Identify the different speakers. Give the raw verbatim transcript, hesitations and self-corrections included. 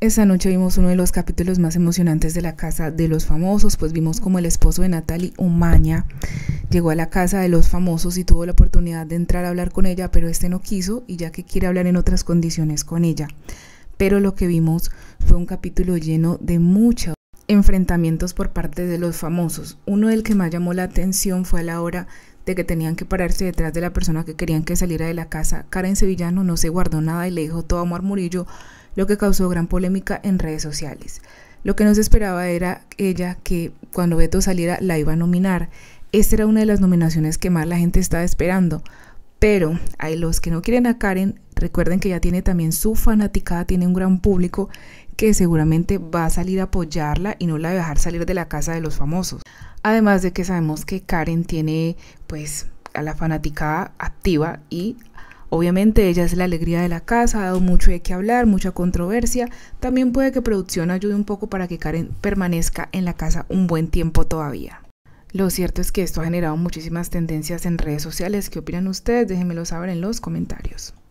Speaker 1: Esta noche vimos uno de los capítulos más emocionantes de La Casa de los Famosos, pues vimos como el esposo de Natalie, Umaña, llegó a la casa de los famosos y tuvo la oportunidad de entrar a hablar con ella, pero este no quiso y ya que quiere hablar en otras condiciones con ella. Pero lo que vimos fue un capítulo lleno de muchos enfrentamientos por parte de los famosos. Uno del que más llamó la atención fue a la hora de que tenían que pararse detrás de la persona que querían que saliera de la casa. Karen Sevillano no se guardó nada y le dijo todo a Marmurillo, lo que causó gran polémica en redes sociales. Lo que no se esperaba era ella que cuando Beto saliera la iba a nominar. Esta era una de las nominaciones que más la gente estaba esperando. Pero hay los que no quieren a Karen, recuerden que ella tiene también su fanaticada, tiene un gran público que seguramente va a salir a apoyarla y no la va a dejar salir de la casa de los famosos. Además de que sabemos que Karen tiene pues a la fanaticada activa y obviamente ella es la alegría de la casa, ha dado mucho de qué hablar, mucha controversia. También puede que producción ayude un poco para que Karen permanezca en la casa un buen tiempo todavía. Lo cierto es que esto ha generado muchísimas tendencias en redes sociales. ¿Qué opinan ustedes? Déjenmelo saber en los comentarios.